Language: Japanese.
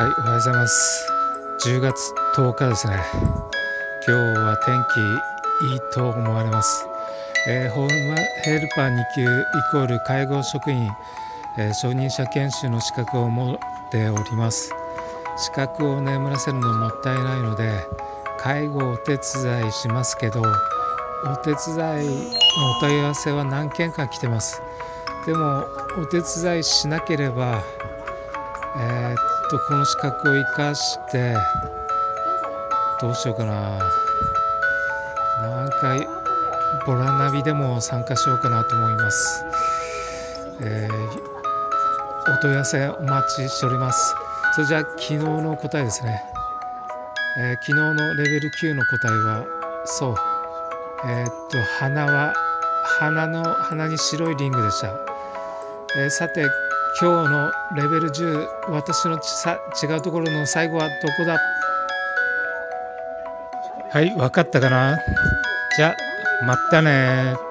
はい、おはようございます。10月10日ですね。今日は天気いいと思われます。ホームヘルパー2級イコール介護職員、承認者研修の資格を持っております。資格を眠らせるのもったいないので、介護をお手伝いしますけど、お手伝いのお問い合わせは何件か来てます。でもお手伝いしなければこの資格を生かしてどうしようかな、何回ボラナビでも参加しようかなと思います。お問い合わせお待ちしております。それじゃあ昨日の答えですね。昨日のレベル9の答えはそう、鼻に白いリングでした。さて今日のレベル10、私の違うところの最後はどこだ。はい、分かったかな。じゃあまたね。